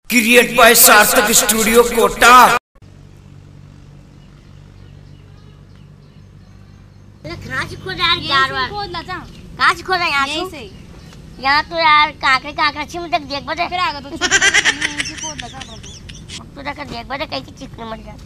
Create by Sarthak studio Kota. यहाँ तो यार काकरे काकरा छी मुझे देख बजे फिर आगे तो तू जाकर देख बजे कहीं की चिकन मर जा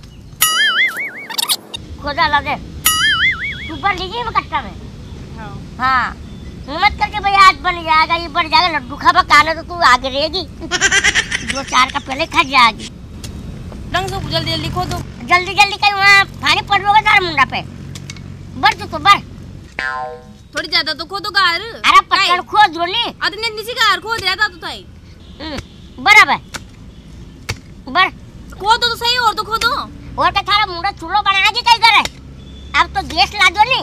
खोदा ला दे तू पर लीजिए मैं कट्टा में। हाँ हिम्मत करके भाई आज बन जाएगा, ये बढ़ जाएगा लड्डू खा खाना तो तू आगे रहेगी। 2-4 का पहले खा जाएगी। रंग से जल्दी जल्दी खो दो, जल्दी जल्दी कहीं वहाँ पानी पड़ होगा तारा मुंडा पे। बढ़ तो बढ़ थोड़ी ज्यादा तो खो दो गार। अरे पत्थर खोद लो नी अतने निसी गार खोद रहा था तो ताई बराबर बढ़ खो दो तो सही और तो खो दो और का थारा मुंडा चूल्हा बना के कहीं करे अब तो गैस ला दो नी।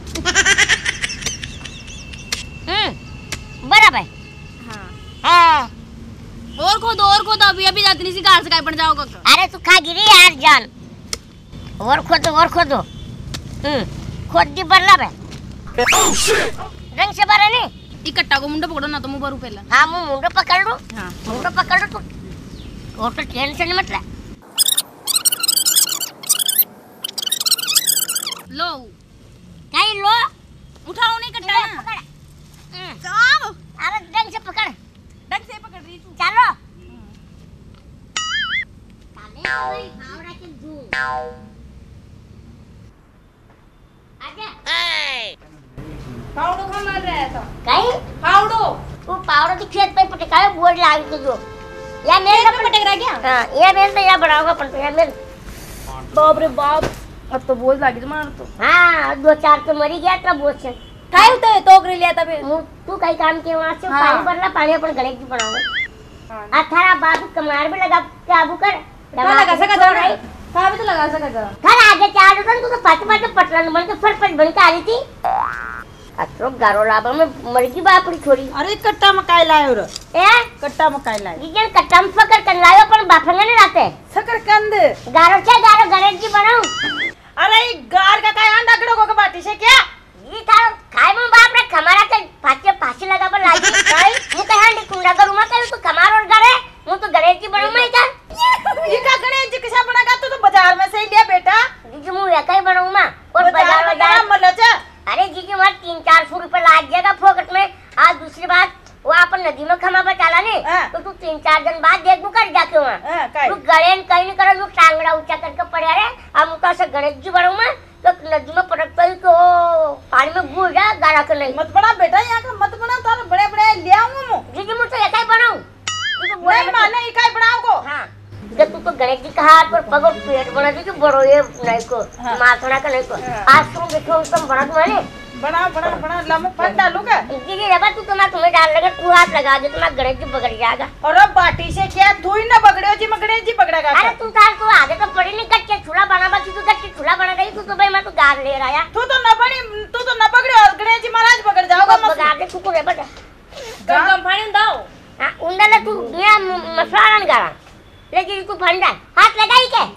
बराबर हाँ और खो दो अभी अभी जाती सी गार से काय पड़ जाओगा। अरे तू खा गिरी यार जान और खोदो खोद दी बरला बे रंग से बारा नहीं इकट्ठा को मुंडा पकड़ो ना तो मुंह भरू पहला। हाँ मुंडा पकड़ लो। हाँ मुंडा पकड़ लो तू और तो टेंशन मत ले। लो कहीं लो उठाओ नहीं कट्टा ना पकड़ जाओ। अरे ढंग से पकड़ रही तू चलो काले कोई भावड़ा के दू आजा पाउडो खा मार रहा था कहीं पाउडो वो पावड़ा की खेत पे पटकाए बोर्ड लाग तो जो या मेरे का पटक रहा क्या। हां ये मेरे तो या बनाऊंगा पण तो या मेरे बाप रे बाप अब तो बोझ लागी तुम्हार तो। हां 2-4 तो मरी गया था बोझ से काय होता है टोकरी लिया था फिर तू कई काम के वहां से हाँ। पानी भरला पानी अपन गले की बनाऊंगा। अथारा बाबू कमार में लगा काबू कर लगा सका जा कहां भी तो लगा सका जा घर आगे चार तू तो पट पटलन बन के फट बन के आ रही थी अतरो गारो लाबा में मरगी बापड़ी छोड़ी। अरे कट्टा मकाई लायो रे ए कट्टा मकाई लायो जिजन कट्टा में पकड़ कर लायो पण बाफंगा ने लाते शकरकंद गारो गणेश जी बनाऊं। अरे गार का काय अंडा गड़ो को बाटी से क्या ये था खाए में बाप रे खमारा के फांसी लगा पर लागी काय मु कहां नी कुंडा करू मा करू तो खमार और गरे मु तो गणेश जी बनाऊं मैं का ये का गणेश जी कैसा बनागा तो बाजार में से लिया बेटा जी मु या काय बनाऊं मा और बाजार में मतलब अरे जी जी वहां 300-400 रुपए लाग जाएगा फोकट में। आज दूसरी बात वो अपन नदी में खमा बचाला ने तो तू 3-4 दिन बाद देख तू कर जाके वहां तू गणेश कहीं नहीं करे तू टांगड़ा ऊंचा करके पड़े रे अब तो ऐसे गणेश जी बनाऊं मैं तो नदी में पटक पई तो पानी में घुल जा गारा के नहीं मत बना बेटा यहां का मत बना तार बड़े बड़े ले आऊंगा मु जी जी मु तो एकाई बनाऊं तू तो नहीं माने इकाई बनाओ को। हां जब तू तो गणेश जी का हाथ पर पगड़ पेट बना दी बड़ो ये नहीं को माथड़ा का नहीं को आज तुम देखो तुम बना तुम्हारे बना लम फट डालूगा जी जी रबा तू तुम्हें डाल लगा तू हाथ लगा दे तुम्हारा गणेश जी बगड़ जाएगा। और अब बाटी से क्या तू ही ना बगड़ियो जी गणेश जी बगड़ेगा। अरे तू तार तो आगे तो पड़ी नहीं कच्चे चूल्हा बना बाकी तू कच्चे चूल्हा बना रही तू तो भाई मैं तो गार ले रहा तू तो न बगड़ियो और गणेश जी महाराज बगड़ जाओगा मत गार दे तू को रे बता गम पानी दाओ हां उंडा ना तू बिया मसाला न गारा लेकिन तू फंडा हाथ लगाई के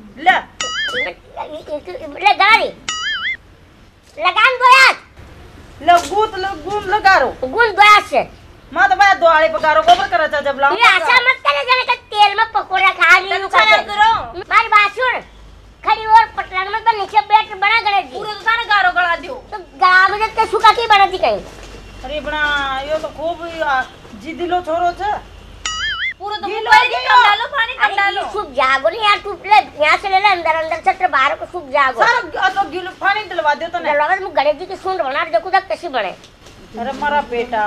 ले गाड़ी लगान दो यार लगून लगारो गुन दो यार से मां तो मैं दोआले पकारो गोबर करा था जब लाऊं ये आशा मत करे जने का तेल में पकोड़ा खा ली करो मारी बात सुन खड़ी और पटलन में तो नीचे बैठ बना गणेश जी पूरा तो सारा गारो गड़ा दियो तो गला में जब सुखा की बनाती कहीं। अरे बना यो तो खूब जिदिलो छोरो छ पूरा तो पानी डालो सूख जागो नहीं यार तू ले यहाँ से ले ले अंदर से बाहर को सूख जागो सारा तो गिलो पानी दिलवा दे तो नहीं दिलवा मु गणेश जी की सूंड बना देखो तक कैसी बने। अरे मारा बेटा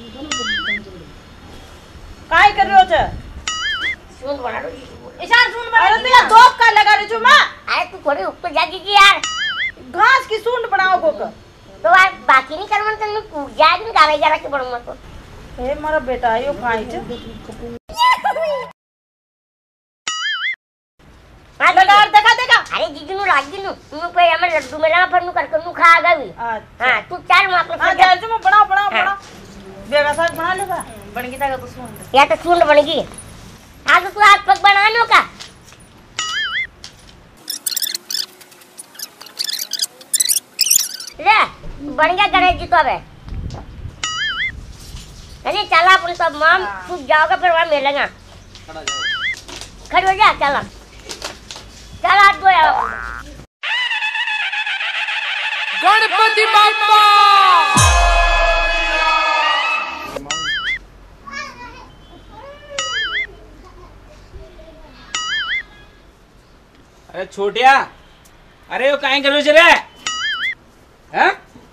काय कर रहे हो छ सूंड बना दो इशार सूंड बना अरे तेरा दोप का लगा रही छु मां अरे तू थोड़ी ऊपर जागी की यार घास की सूंड बनाओ को तो यार बाकी नहीं करवन तो मैं टूट जाएगी गावे जरा के बनूं मत ए मारा बेटा यो खाई छ देखा अरे जीजू नु लागी नु तू पे हमें लड्डू में ना फरनु करके नु खा गई। हां तू चल मैं अपने हां चल तुम बना बेगा साथ बना लेगा बन गई था तो सूंड या तो सूंड बनेगी आज तू हाथ पग बना लो का ले बन गया गणेश जी तो अब अरे चला अपन सब माम तू जाओगा फिर वहां मिलेगा खड़ी हो जा, चल चल हाथ धो आओ। गणपति बाप्पा। अरे छोटिया, अरे वो काहे कर रहे हो? हैं?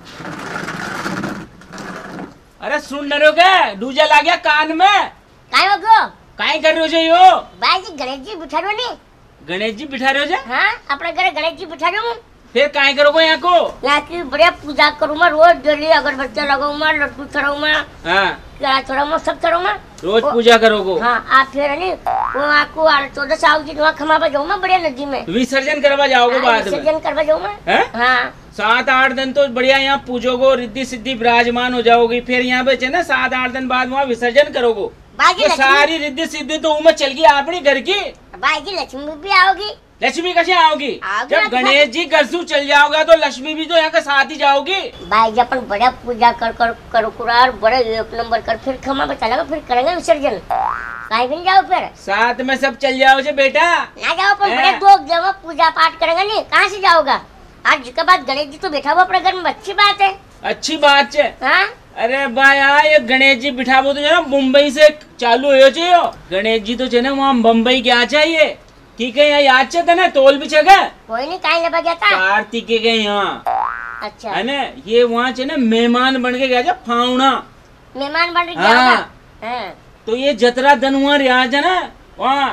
अरे सुन रहे हो क्या? डूजा ला गया कान में। काय हो गयो? काहे कर रहे हो यो? भाई जी गणेश जी बिठा रहे हो नी? गणेश जी बिठा रहे हो? हाँ, अपने घरे गणेश जी बिठा रहे हो। फिर काहे करोगे यहाँ को? यहाँ की बढ़िया पूजा करूँ मैं, रोज डेली अगरबत्ती लगाऊँ मैं, लड्डू चढ़ाऊँ मैं, हाँ, केला चढ़ाऊँ मैं, सब चढ़ाऊँ मैं। रोज पूजा करोगे? हाँ, आप फिर है नी वहाँ को 14 साल की वहाँ खमा जाऊँ मैं बढ़िया नदी में। विसर्जन करवा जाओगे बाद में? विसर्जन करवा जाऊँ मैं। हैं? हाँ 7-8 दिन तो बढ़िया यहाँ पूजोगे, रिद्धि सिद्धि विराजमान हो जाओगी। फिर यहाँ पे ना 7-8 दिन बाद वहाँ विसर्जन करोगे। बाकी तो सारी रिद्धि सिद्धि तो उम्र चल गई अपनी घर की। बाकी लक्ष्मी भी आओगी। लक्ष्मी कैसे आओगी? आओगी जब ना, गणेश जी घर से चल जाओगा तो लक्ष्मी भी तो यहाँ के साथ ही जाओगी। भाई जी अपन बढ़िया पूजा कर कुरार बड़े एक नंबर कर, फिर खमा बचा लगा, फिर करेंगे विसर्जन। कहीं भी नहीं जाओ फिर साथ में सब चल जाओ जे बेटा। ना जाओ अपन बड़े दो जगह पूजा पाठ करेंगे नहीं, कहाँ से जाओगा? आज जिसके बाद गणेश जी तो बैठा हुआ अपने घर में, अच्छी बात है। अच्छी बात है। हाँ अरे भाई ये गणेश जी बिठाबो तो ना मुंबई से चालू हो चाहिए। गणेश जी तो ना वहाँ मुंबई क्या चाहिए, ठीक है? यहाँ याद चे ना तोल भी छगा। कोई नहीं, कहीं लगा गया था कार्तिक के यहाँ। अच्छा है ना, ये वहाँ चे ना मेहमान बन के गया फावना। मेहमान बन रही हाँ। हाँ। तो ये जतरा दिन वहाँ रियाज है ना वहाँ,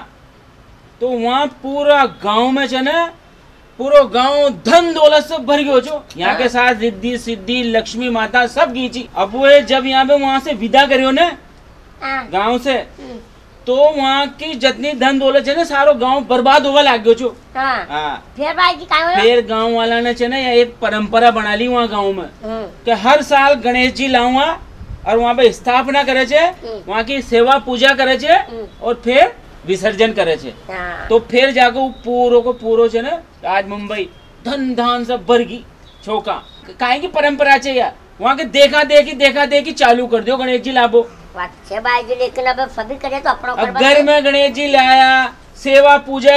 तो वहाँ पूरा गांव में चे ना, पूरा गांव धन दौलत से भर गयो छो। यहाँ के साथ रिद्धि सिद्धि लक्ष्मी माता सब गीची। अब वो जब यहाँ पे वहाँ से विदा करियो ना गांव से, तो वहाँ की जितनी धन दौलत है ना सारो गांव बर्बाद होगा लग गयो छो। हाँ। फिर भाई जी कहाँ फिर गांव वाला ने चे ना एक परंपरा बना ली वहाँ गांव में कि हर साल गणेश जी लाऊंगा और वहाँ पे स्थापना करे छे, वहाँ की सेवा पूजा करे छे और फिर विसर्जन करे छे। तो फिर जाके पूरो को पूरो छे ना आज मुंबई धन धान सब भरगी छोका काहे की परंपरा छे यार। वहाँ के देखा देखी चालू कर दियो गणेश जी लाबो। अच्छे भाई जी, लेकिन अब सभी करे तो अपना अब घर में गणेश जी लाया, सेवा पूजा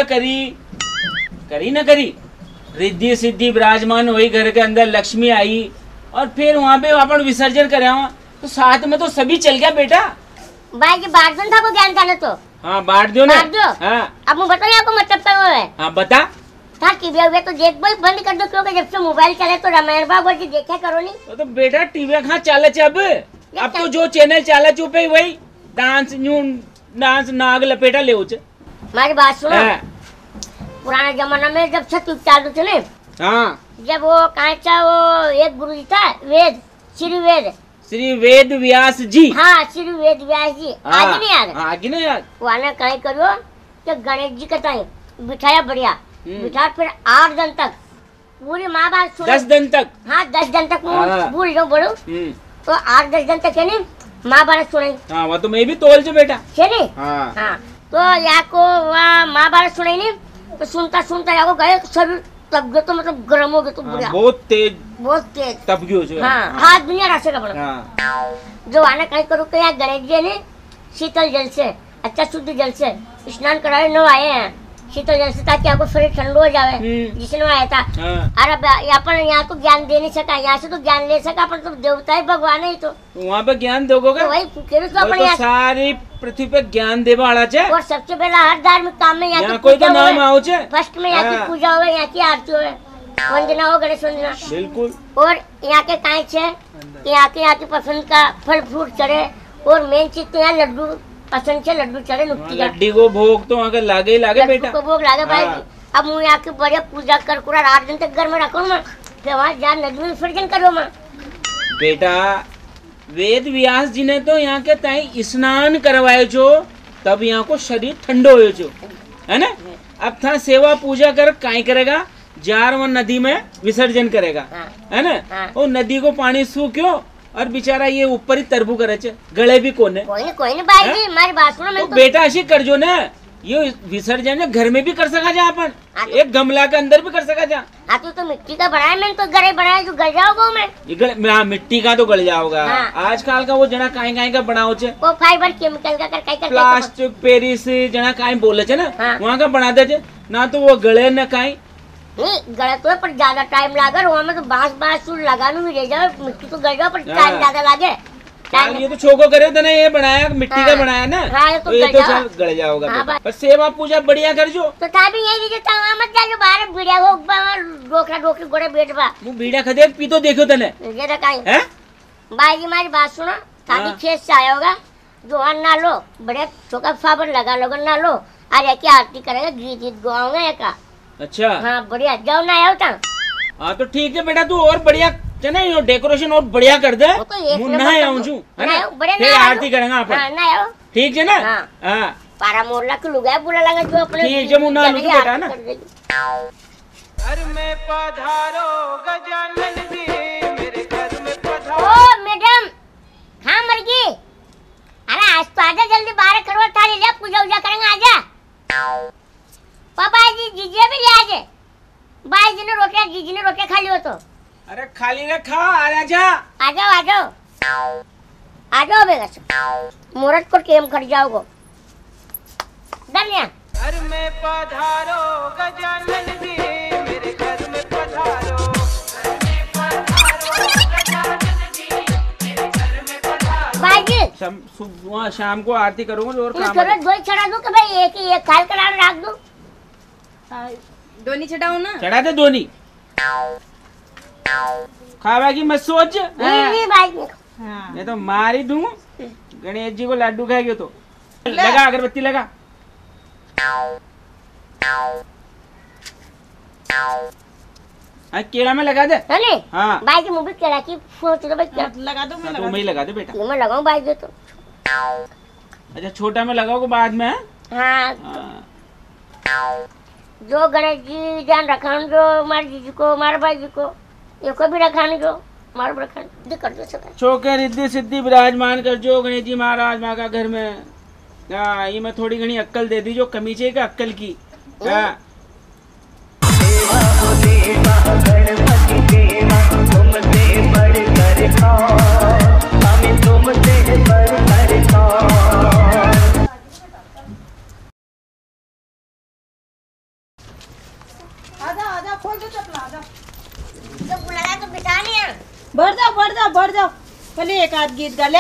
करी न करी, रिद्धि सिद्धि विराजमान हुई, घर के अंदर लक्ष्मी आई और फिर वहाँ पे अपन विसर्जन करे तो साथ में तो सभी चल गया बेटा। भाई जी बांट दो था को ज्ञान का तो। हाँ बांट दो ना। हाँ। अब मैं बताइए आपको मतलब क्या है। हाँ बता। था टीवी हुए तो देख भाई बंद कर दो, क्योंकि जब से मोबाइल चले तो रामायण बाबू जी देखा करो नहीं। तो बेटा टीवी कहाँ चाले अब तो जो चैनल चाला चुपे वही डांस डांस नाग लपेटा ले उचे। हमारी बात सुनो। पुराने जमाना में जब सतयुग चालू थे ना, हाँ, जब वो कांचा वो एक गुरु जी था वेद, श्री वेद व्यास जी। हाँ श्री वेद व्यास जी। आगे नहीं याद? आगे नहीं याद। वहाँ कहीं करो कि गणेश जी का टाइम बिठाया बढ़िया, बिठा फिर 8 दिन तक पूरी माँ बात 10 दिन तक। हाँ 10 दिन तक भूल जाओ बोलो तो 8-10 दिन तक है नी महाभारत सुनाई। हाँ वो तो मैं भी तोल जो बेटा है नी। हाँ। हाँ तो यहाँ को वहाँ महाभारत सुनाई नहीं, तो सुनता यहाँ को गए शरीर तब गए तो मतलब गर्म हो गए तो बुरा। बहुत तेज तब गयो। हाँ हाथ दुनिया रसे का बड़ा। जो आना कहीं करो कि यहाँ गणेश जी ने शीतल जल से, अच्छा शुद्ध जल से स्नान कराए न आए हैं, शीतल जल से, ताकि आपको शरीर ठंडो हो जाए जिसने आया था। अरे अपन यहाँ तो ज्ञान दे नहीं सका, यहाँ से तो ज्ञान ले सका अपन तो देवता ही भगवान है। तो वहाँ पे ज्ञान दोगे तो वही तो अपन सारी पृथ्वी पे ज्ञान देवा वाला छे। और सबसे पहला हर धार्मिक काम में यहाँ कोई तो नाम आओ छे। फर्स्ट में यहाँ की पूजा हो, यहाँ की आरती हो, वंदना हो, गणेश वंदना बिल्कुल। और यहाँ के कांच है, यहाँ के पसंद का फल फ्रूट चढ़े, और मेन चीज तो यहाँ लड्डू पसंद से लड्डू चढ़े। लड्डी को भोग तो आगे लागे बेटा को भोग लागे भाई। अब मैं यहाँ की बढ़िया पूजा कर 8 दिन तक घर में रखो मैं, फिर वहाँ जा नदी में विसर्जन करो मैं। बेटा वेद व्यास जी ने तो यहाँ के ताई स्नान करवाए छो, तब यहाँ को शरीर ठंडो हो छो, है ना। अब था सेवा पूजा कर काई करेगा, जार वो नदी में विसर्जन करेगा, है ना। वो नदी को पानी सूख्यो और बेचारा ये ऊपर ही तरबू करे छे, गले भी कोने। कोई नहीं भाई जी, हमारी बात सुनो। तो बेटा ऐसी कर जो ना, ये विसर्जन है घर में भी कर सका जा अपन, एक गमला के अंदर भी कर सका जा। हाँ तू तो मिट्टी का बनाया, मैंने तो गड़े बनाया जो गल जाओगा मैं। ये मिट्टी का तो गल जाओगा। आजकल का वो जना काई का बनाओ छे, वो फाइबर केमिकल का कर प्लास्टिक पेरिस जना काई बोले छे ना, वहाँ का बना दे ना, तो वो गले न काई नहीं गलत तो है, पर ज्यादा टाइम लागे। वहाँ में तो बांस लगाने भी रह जाओ, मिट्टी तो गल जाओ, पर टाइम ज्यादा लागे। ये तो छोको करे तो ना, ये बनाया मिट्टी का बनाया ना, तो ये तो गड़ जाओगा। पर सेवा पूजा बढ़िया कर जो। तो ताबी यही जे तवा मत जा जो बाहर बीड़िया हो डोकरा डोकरी गोड़े बैठबा। मु बीड़ा खदे पी तो देखो तने ये रखाई हैं। भाई जी हमारी बात सुनो, ताबी खेत से आया होगा, जोहान ना लो, बड़े चौका फाबर लगा लोगन ना लो, आज की आरती करेगा, गीत गाऊंगा एक। अच्छा हाँ बढ़िया, जाओ ना आयो ता। हाँ तो ठीक है बेटा, तू और बढ़िया ना यो डेकोरेशन और बढ़िया कर दे। मुन्ना आऊं छू है ना, फिर आरती करेंगे अपन। ठीक है ना। हाँ पारा मोहल्ला के लोग बुला लगा जो अपने। ठीक है मुन्ना आलू बेटा ना। घर में पधारो गजानन जी, मेरे घर में पधारो। ओ मैडम हाँ मरगी, अरे आज तो आजा जल्दी, 12 करोड़ थाली ले, पूजा उजा करेंगे आजा। पापा जी जीजे भी ले आजे, भाई जी ने रोटियां, जीजी ने रोटियां खा लियो तो। अरे खाली ना खा, आजा आ जाओ बेगा, मुहूर्त को टेम कर जाओगे। धन्य घर में पधारो गजानन जी, मेरे घर में पधारो। भाई जी शाम को आरती करूंगा और काम करो, दो चढ़ा दूं कि भाई एक ही एक खाल करा रख दूं? दोनी चढ़ाऊं ना? चढ़ा दे दोनी, खावा की मत सोच। नहीं भाई ये तो मारी दूं, गणेश जी को लड्डू खाएगी तो। लगा अगरबत्ती लगा। केला में लगा दे। हाँ भाई जी मुझे केला की सोच लो, भाई लगा दो, तो मैं लगा दे बेटा। मैं लगाऊं भाई जी तो। अच्छा छोटा में लगाओगे बाद में। हाँ जो गणेश जी ध्यान रखा जो हमारे जीजी को, हमारे भाई जी को, ये को भी रखाने जो मार रखा कर दो सब। चौके रिद्धि सिद्धि विराजमान कर जो गणेश जी महाराज माँ का घर में। ये मैं थोड़ी घनी अक्कल दे दी जो कमी चाहिए अक्कल की। आजा खोल दो चपला, आजा। तो बुलाया तो बिठा लिया। बढ़ जाओ पहले एक आध गीत गा ले।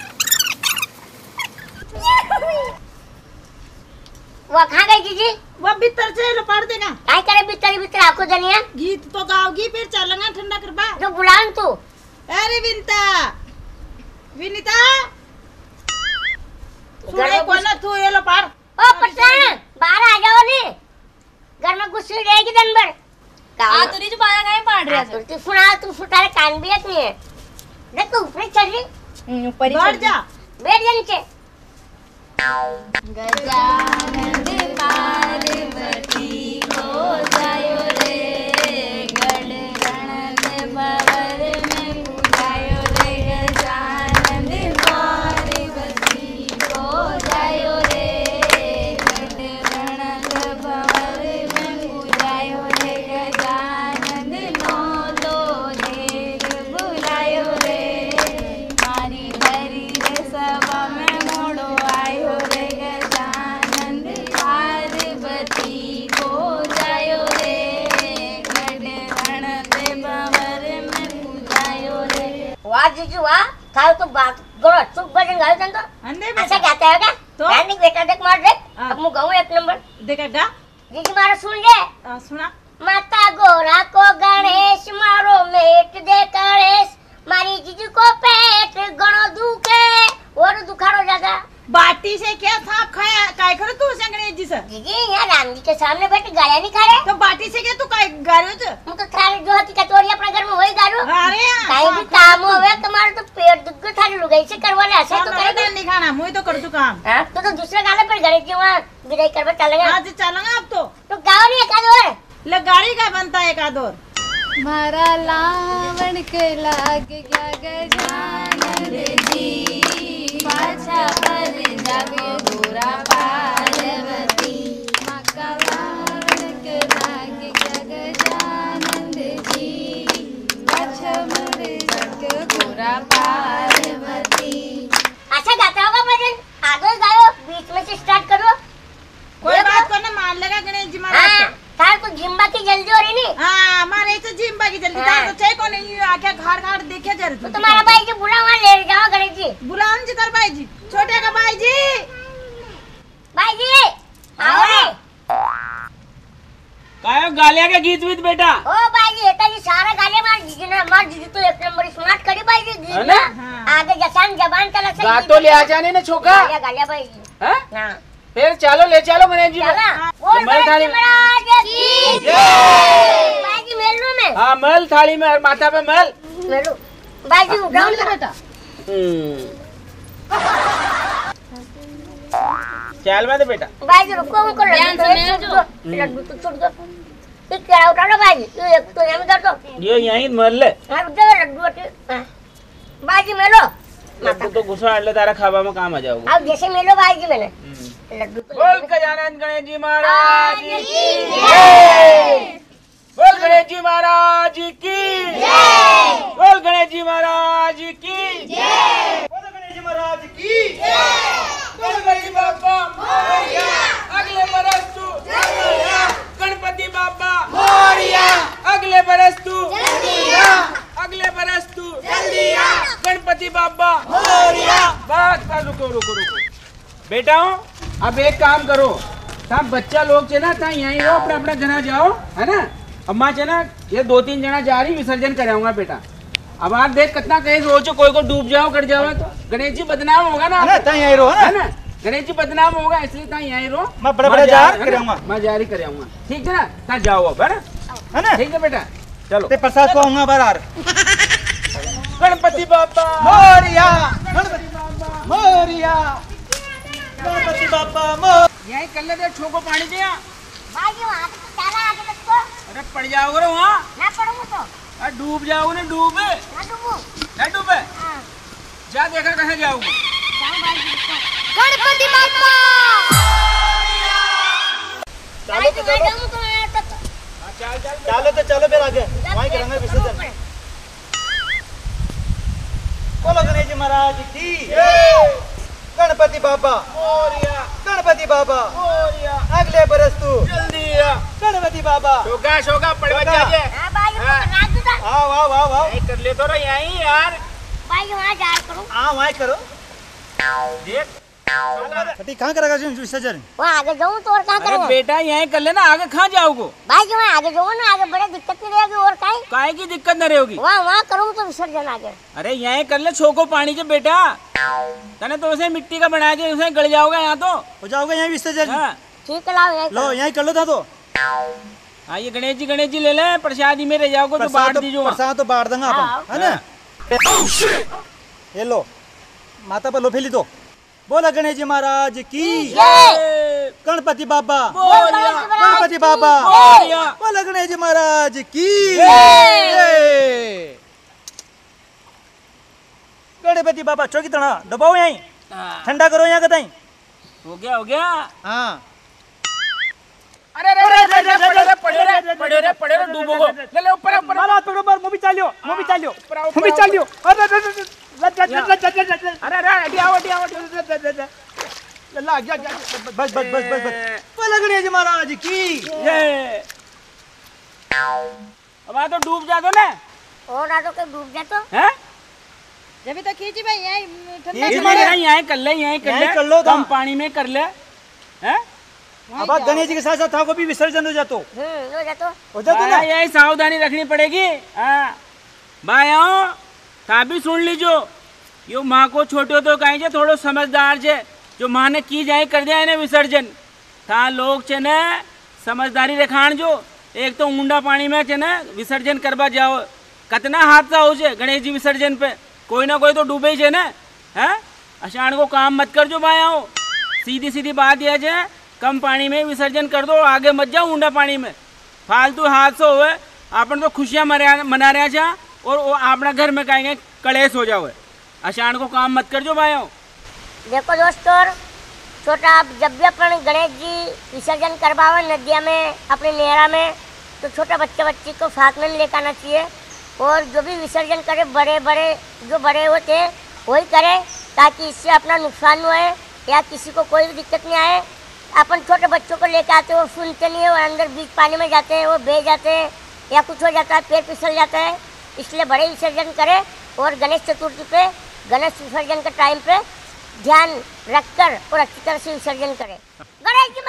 वो कहाँ गई जीजी? वो भीतर से लो पाड़ देगा। काय करे भीतर आपको जनिया? गीत तो गाओगी, फिर चलेंगे ठंडा करबा। जो बुलाऊं तू? अरे विनीता सुने को ना तू ये लो पाड़। ओ पठान बाहर आ जाओ ने, घर में गुस्से रहेगी दिन भर। तो नहीं जो बारह गाय पाड़ रहा है। तू सुना, तू सुटारे कान भी नहीं है। देख तू ऊपर चल रही, ऊपर बैठ जा, बैठ जा नीचे। गजानन पार्वती को जायो रे, गण गणन भवर में पूजायो रे। गजानन पार्वती को जायो रे, गण गणन भवर में पूजायो रे। गजानन नो तो देर बुलायो रे, मारी धरी रे सभा में मोड़ो आयो रे। गजानन पार्वती को जायो रे, गण गणन भवर में पूजायो रे। वाह जीजू वाह, थाल तो बात गड़ो चुप बजन गायो तन तो। ऐसा कहता है क्या? तो रानी बेटा देख मार दे, अब मैं गाऊं एक नंबर। देखेगा जीजी मारा सुन ले। सुना। माता गोरा को गणेश मारो मेट दे कलेश, मारी जीजू को पेट गणो दुखे और दुखारो ज्यादा। बाटी से क्या सांप खाया? काय करो तू गणेश जी से? जीजी यहाँ राम जी के सामने बैठ गाया नहीं खा रहे तो बाटी से क्या तू काय गा रहे हो? मैं तो थारे जो हती कचौरी अपने घर में वही गारू। अरे कहीं भी काम होवे तुम्हारे तो पेट दुख गए, थारे लुगाई से करवाले ऐसा तो करे नहीं खाना, मुझे तो कर तू काम। हां तो दूसरे गाले पर गणेश जी वहां विदाई करवा चलेगा। आज चलेंगे अब तो गाओ नहीं एकाद और ले, गाड़ी का बनता है एकाद और। मारा लावण के लाग गया गजानन जी, पाछा पर जागे गोरा पार्वती। बीच में से स्टार्ट करो। कोई बात को ना मान लेगा गणेश जी महाराज। तार को जिम्बा की जल्दी हो रही नहीं। हाँ हमारे तो जिम्बा की जल्दी तार तो चाहिए को नहीं आके घर घर देखे जा रहे। तो तुम्हारा भाई जी बुला वहाँ ले जाओ गणेश जी। बुलाओ जी तार भाई जी, छोटे का भाई जी। भाई जी आओ रे। कायो गालिया के गीत वीत बेटा। ओ भाई जी एता जी सारा गाले मार दीजिए ना, मार दीजिए तो एक नंबर स्मार्ट करी भाई जी गीत ना। आगे जसान जबान चला से गा तो ले आ जाने ना छोका। गालिया गालिया भाई जी। हैं? ना फिर चलो ले चलो गणेश जी। चला बोल मल थाली महाराज की जय। भाई जी मेलू में। हाँ मल थाली में और माथा पे मल। मेलू भाई जी उठाओ ना बेटा। चल बात बेटा। भाई जी रुको उनको लड्डू तो छोड़ दो। ये क्या उठा लो भाई जी, ये एक तो यहाँ कर दो। ये यहीं मल ले। हाँ रुक जाओ लड्डू हटे। भाई जी मेलो। लड्डू तो गुस्सा हट ले, तारा खावा में काम आ जाओगे। अब जैसे मेलो भाई जी मैंने लड्डू तो बोल गजानन गणेश जी महाराज की जय। बोल गणेश जी महाराज की जय। बोल गणेश जी महाराज की जय। बोल गणेश जी महाराज की जय। बोल गणपति बाबा मोरिया। अगले बरस तू गणपति बाबा मोरिया। अगले बरस तू अगले बरस तू गणपति बाबा मोरिया। बस रुको रुको रुको बेटा हो। अब एक काम करो, सब बच्चा लोग चे ना ता यहीं रहो, अपना अपना जना जाओ है ना। अम्मा चे ना ये 2-3 जना जा रही, विसर्जन कराऊंगा बेटा। अब आप देख कितना कहीं सोचो कोई को डूब जाओ कर जाओ तो गणेश जी बदनाम होगा ना। यहीं रहो है ना, गणेश जी बदनाम होगा इसलिए ता यहीं रहो। मैं बड़ा जार कराऊंगा, मैं जारी कराऊंगा। ठीक है ना, ता जाओ अब है ना। ठीक है बेटा चलो। ते प्रसाद को आऊंगा बार। गणपति बाबा मोरिया। गणपति बाबा मोरिया। गणपति बाबा मोरिया। यहीं कर ले छोको पानी दिया। भाई जी वहाँ तो चला आगे तक तो। अरे पड़ जाओगे वहाँ। ना पढ़ूंगा तो। अरे डूब जाओगे ना, डूबे ना डूबू। ना डूबे। हाँ। जा देखा कहाँ जाओगे। जाऊँ भाई जी तो। गणपति बाप्पा भाई जी वहाँ जाऊँ तो मैं तक। चलो तो चलो फिर आगे वहीं करेंगे विसर्जन। बोलो गणेश जी महाराज की जय। गणपति बाबा मोरिया। गणपति बाबा मोरिया। अगले बरस तू जल्दी गणपति बाबा। शोका शोका पड़वा जाजे। हाँ भाई जी वो करा दूँगा। आओ आओ आओ आओ। नहीं कर ले तो रहा यहीं यार। भाई जी वहाँ जा करूँ। हाँ वहीं करो। देख छठी कहाँ करेगा विसर्जन? वहाँ आगे जाऊँ तो और कहाँ अरे करूँगा? बेटा यहीं कर लेना, आगे कहाँ जाओगे। भाई जी वहाँ आगे जाऊँ ना, आगे बड़े दिक्कत नहीं रहेगी और काहे? काहे की दिक्कत न रहेगी। वहाँ करूँ तो विसर्जन आगे। अरे यहीं कर ले छोको पानी से बेटा। तने तो उसे मिट्टी का बना के उसे गल जाओगा यहाँ तो। हो जाओगे यहीं विसर्जन। हाँ। ठीक है लाओ यहीं लो करो। यहीं कर लो था तो। हाँ ये गणेश जी ले ले, प्रसादी में रह जाओगे तो बांट दीजिए। प्रसाद तो बांट देंगे अपन है ना। ये लो माता पर लो फैली दो। बोला गणेश जी महाराज की जय। गणपति बाबा मोरिया। गणपति बाबा मोरिया। बोला गणेश जी महाराज की जय। जय। गणपति बाबा चौकी तना दबाओ यहीं, ठंडा करो यहाँ कहीं। हो गया। हाँ अरे पड़े रे डूबोगो। ले ले ऊपर ऊपर। मारा तो ऊपर मूवी चालियो अरे हटिया बस बोला गणेश जी महाराज की जय। अब आ तो डूब जा दो ना। और आटो के डूब जा तो। हैं? जब तक खींची भाई यहीं ठंडा यहीं कर ले यहीं कर लो। कम पानी में कर ले। हैं? अब गणेश जी के साथ साथ था को भी विसर्जन हो जातो। हो जा तो ना। यही सावधानी रखनी पड़ेगी। हाँ भाइयों ता भी सुन लीजो, यो माँ को छोटो तो कहीं थोड़ो समझदार छे, जो माँ ने की जाए कर दिया इन्हें विसर्जन। था लोग छे ने समझदारी रखाण जो, एक तो ऊंडा पानी में छे ने विसर्जन करवा जाओ, कितना हादसा हो छे गणेश जी विसर्जन पे, कोई ना कोई तो डूबे छे ने। हैं अषाढ़ को काम मत कर जो भाइयों, सीधी बात यह है कम पानी में विसर्जन कर दो, आगे मत जाओ ऊंडा पानी में, फालतू हादसा हुए। अपन तो खुशियाँ मना रहे छा और वो अपना घर में कहेंगे कलेश हो जाओ। अषाढ़ को काम मत कर जो भाइयों। देखो दोस्तों, छोटा जब भी अपन गणेश जी विसर्जन करवावे नदिया में अपने नहरा में, तो छोटा बच्ची को साथ में लेकर आना चाहिए। और जो भी विसर्जन करे बड़े जो बड़े होते वही करे, ताकि इससे अपना नुकसान न होए या किसी को कोई भी दिक्कत नहीं आए। अपन छोटे बच्चों को लेके आते हैं, वो सुनते नहीं है, वो अंदर बीच पानी में जाते हैं, वो बह जाते हैं या कुछ हो जाता है, पैर फिसल जाता है। इसलिए बड़े विसर्जन करें और गणेश चतुर्थी पे गणेश विसर्जन के टाइम पे ध्यान रखकर और अच्छी तरह से विसर्जन करें। गणेश जी